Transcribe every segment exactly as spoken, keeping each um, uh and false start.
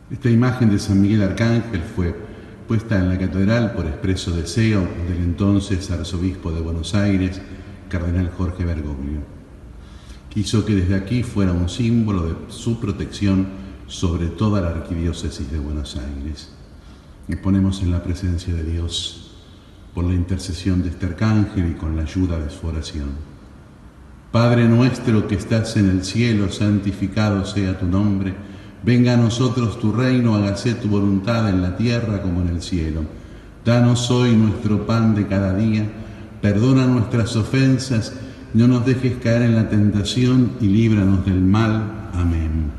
Esta imagen de San Miguel Arcángel fue puesta en la catedral por expreso deseo del entonces arzobispo de Buenos Aires, cardenal Jorge Bergoglio. Quiso que desde aquí fuera un símbolo de su protección sobre toda la arquidiócesis de Buenos Aires. Nos ponemos en la presencia de Dios por la intercesión de este arcángel y con la ayuda de su oración. Padre nuestro que estás en el cielo, santificado sea tu nombre. Venga a nosotros tu reino, hágase tu voluntad en la tierra como en el cielo. Danos hoy nuestro pan de cada día, perdona nuestras ofensas, no nos dejes caer en la tentación y líbranos del mal. Amén.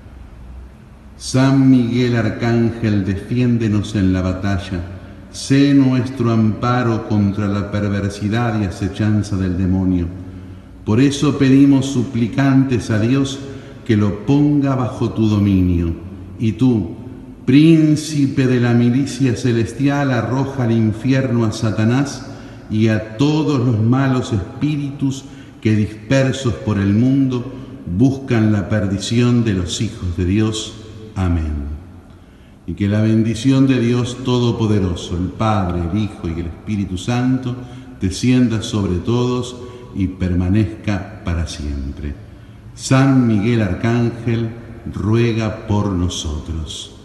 San Miguel Arcángel, defiéndenos en la batalla, sé nuestro amparo contra la perversidad y acechanza del demonio. Por eso pedimos suplicantes a Dios que lo ponga bajo tu dominio. Y tú, príncipe de la milicia celestial, arroja al infierno a Satanás y a todos los malos espíritus que dispersos por el mundo buscan la perdición de los hijos de Dios. Amén. Y que la bendición de Dios Todopoderoso, el Padre, el Hijo y el Espíritu Santo, descienda sobre todos y permanezca para siempre. San Miguel Arcángel, ruega por nosotros.